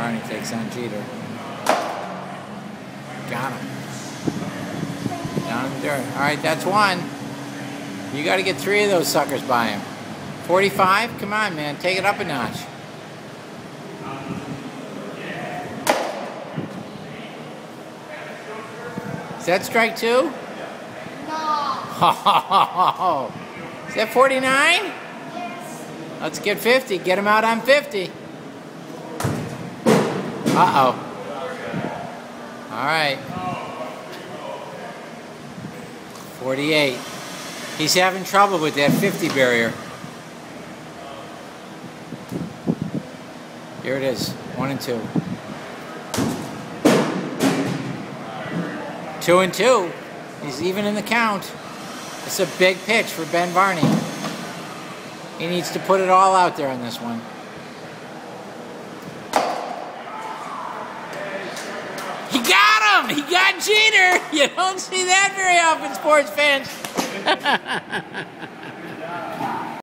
Varney takes on Jeter. Got him. Down in the dirt. All right, that's one. You got to get 3 of those suckers by him. 45? Come on, man. Take it up a notch. Is that strike 2? No. Is that 49? Yes. Let's get 50. Get him out on 50. Uh-oh. All right. 48. He's having trouble with that 50 barrier. Here it is. 1 and 2. 2 and 2. He's even in the count. It's a big pitch for Ben Varney. He needs to put it all out there on this one. He got him! He got Jeter! You don't see that very often, sports fans.